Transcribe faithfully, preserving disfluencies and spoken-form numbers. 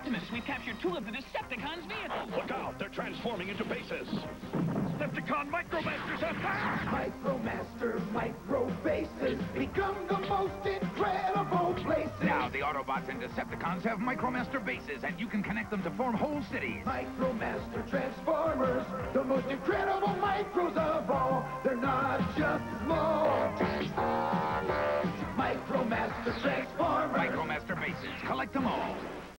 Optimus, we've captured two of the Decepticons' vehicles. Look out, they're transforming into bases. Decepticon Micromasters attack! Micromaster micro bases become the most incredible places. Now the Autobots and Decepticons have Micromaster bases, and you can connect them to form whole cities. Micromaster Transformers, the most incredible micros of all. They're not just small. Transformers. Micromaster Transformers. Micromaster bases. Collect them all.